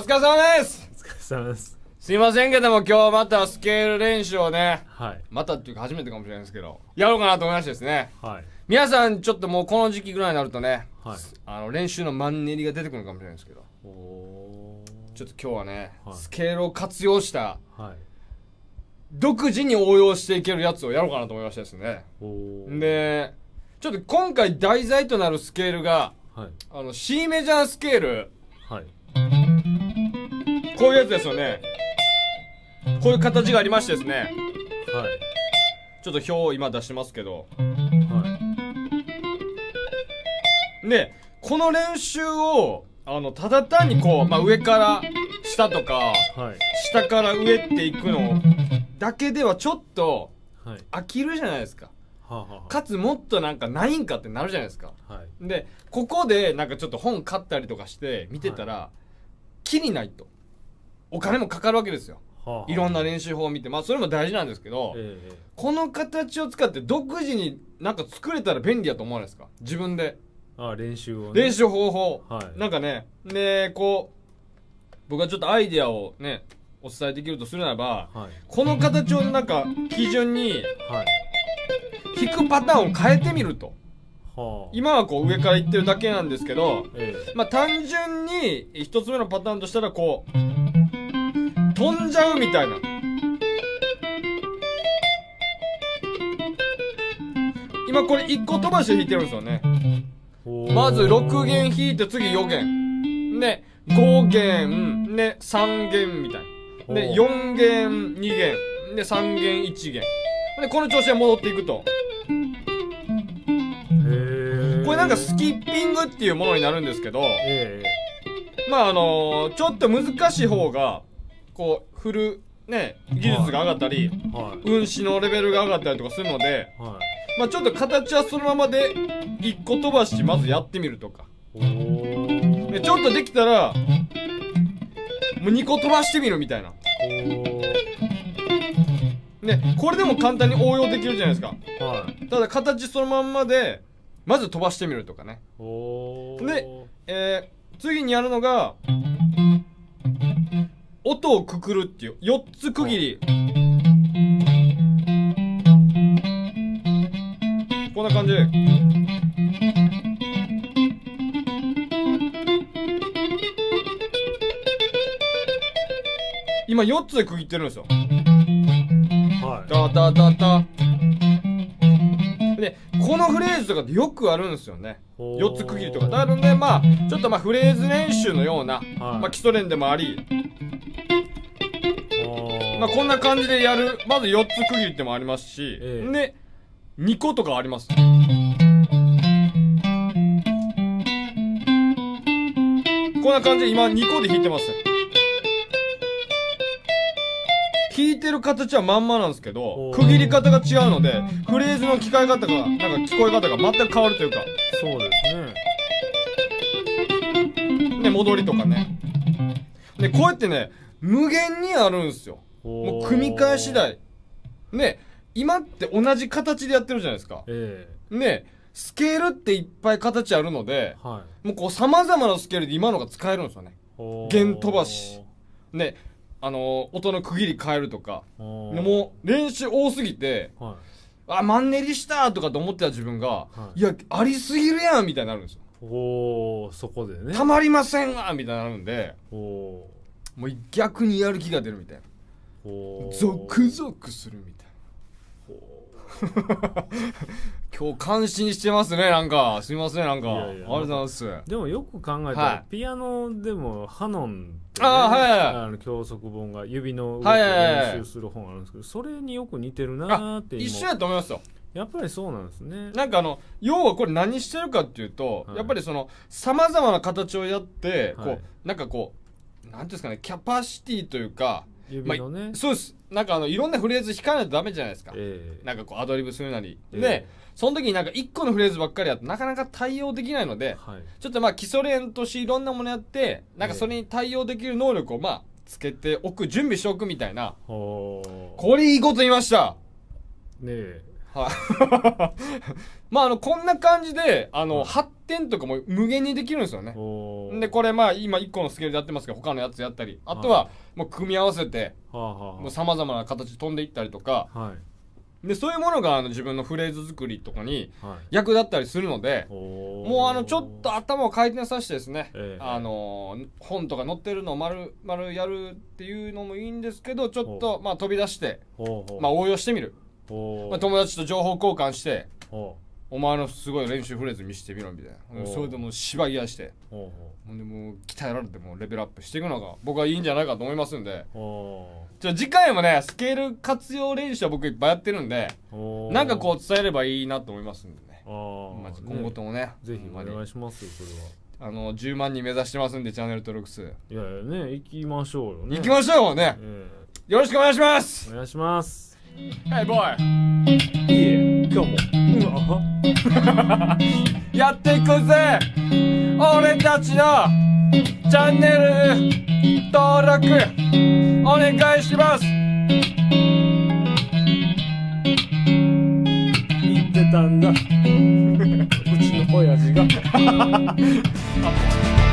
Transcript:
疲れ様です。 お疲れ様です。 すいませんけども、今日またスケール練習をね、 はい。 またっていうか初めてかもしれないですけど、やろうかなと思いましてですね。 はい。 皆さんちょっともうこの時期ぐらいになるとね、 はい。 練習のマンネリが出てくるかもしれないですけど、 おー。 ちょっと今日はね、 はいスケールを活用したはい。 独自に応用していけるやつをやろうかなと思いましてですね。 おー。 で、ちょっと今回題材となるスケールが、 はい。 C メジャースケール、 はい。 こういうやつですよね。こういう形がありましてですね。 はい。 ちょっと表を今出しますけど。 はで、この練習を、ただ単にこう、まあ、上から下とか、 い。はい。 下から上っていくのだけではちょっとはい。 飽きるじゃないですか。 はあ、はかつもっとなんかないんかってなるじゃないですか。 あ、はい。 で、ここでなんかちょっと本買ったりとかして見てたら、きりないと。お金もかかるわけですよ。 はあ、 いろんな練習法を見て。まあそれも大事なんですけど、 ええこの形を使って独自になんか作れたら便利だと思わないですか？自分で。 ああ、練習をね。 練習方法。 はいなんかね、で、こう、僕がちょっとアイディアをね、お伝えできるとするならば、 はい。 この形をなんか基準にはい。 弾くパターンを変えてみると。 はあ。 今はこう上から行ってるだけなんですけど、 えまあ単純に一つ目のパターンとしたらこう、飛んじゃうみたいな。今これ1個飛ばして弾いてるんですよね。 え。 まず6弦弾いて次4弦。で、5弦、で、3弦みたいな。で、4弦、2弦、で、3弦、1弦。で、この調子で戻っていくと。 へえ。 これなんかスキッピングっていうものになるんですけど、 えまあちょっと難しい方が、こう、振る、ね、技術が上がったり、 え。はい。 運指のレベルが上がったりとかするので、 はい。 まあちょっと形はそのままで、1個飛ばしまずやってみるとか。 おー。 で、ちょっとできたら、もう2個飛ばしてみるみたいな。 おー。 で、これでも簡単に応用できるじゃないですか。 はい。 ただ形そのまんまで、まず飛ばしてみるとかね。 おー。 で、次にやるのが、音をくくるっていう、4つ区切り。こんな感じで。今4つで区切ってるんですよ。 はい。 ダダダダ。で、このフレーズとかってよくあるんですよね。 おー 4つ区切りとか。なので、まあ、ちょっとまあフレーズ練習のような、まあ基礎練でもあり、まあこんな感じでやる、まず4つ区切りってもありますし、 ええで、2個とかあります。こんな感じで今2個で弾いてます。弾いてる形はまんまなんですけど、区切り方が違うので、フレーズの聞こえ方が、なんか聞こえ方が全く変わるというか、 そうですね。 ね、戻りとかね。で、こうやってね、無限にあるんですよ。もう組み替え次第。ね、今って同じ形でやってるじゃないですか。 えね、スケールっていっぱい形あるのでえ、はもうこう様々なスケールで今のが使えるんですよね。 い。 弦飛ばし。ね、音の区切り変えるとか。でもう練習多すぎて、 はあ、マンネリしたとかと思ってた自分が、 はいいや、ありすぎるやんみたいになるんですよ。 い。おー、そこでね。 たまりませんわみたいになるんで、 おもう逆にやる気が出るみたいな。 ー。おー。 ゾクゾクするみたいな。今日感心してますね、なんか。すいません、なんか。 いやいやありがとうございます。 でもよく考えたら、 はいピアノでもハノンって、ね、 はい教則本が指の動きをはいはいはい練習する本あるんですけど、それによく似てるなーって一緒やと思いますよ。 やっぱりそうなんですね。 なんか要はこれ何してるかっていうと、 はいやっぱり様々な形をやって、 はいなんかこう、なんていうんですかね、キャパシティというか、 指のね。 そうです。なんかいろんなフレーズ弾かないとダメじゃないですか。 ええなんかこうアドリブするなり。 ええで、その時になんか一個のフレーズばっかりやってなかなか対応できないので、 はい。 ちょっとまあ基礎練としていろんなものやって、なんかそれに対応できる能力をまあつけておく、準備しておくみたいな。 ほー。 これいいこと言いました。 ねえ。 まあこんな感じで発展とかも無限にできるんですよね。でこれまあ今1個のスケールでやってますけど他のやつやったり、あとはもう組み合わせてさまざまな形飛んでいったりとか、でそういうものが自分のフレーズ作りとかに役立ったりするので、もうちょっと頭を回転させてですね、本とか載ってるのを丸々やるっていうのもいいんですけど、ちょっとまあ飛び出してまあ応用してみる、まあ、友達と情報交換して、お前のすごい練習フレーズ見せてみろみたいな、それでもう芝居やして、ほんでもう鍛えられてもうレベルアップしていくのが僕はいいんじゃないかと思いますんで、次回もねスケール活用練習は僕いっぱいやってるんで、なんかこう伝えればいいなと思いますんでね、まず今後ともねぜひお願いしますよ。それは 10万人目指してますんで、チャンネル登録数、 いやいやね、行きましょうよね。 行きましょうよね、よろしくお願いします。 お願いします。 Hey boy、 いいえ、今日もやっていくぜ俺たちのチャンネル登録お願いします。 言ってたんだうちの親父が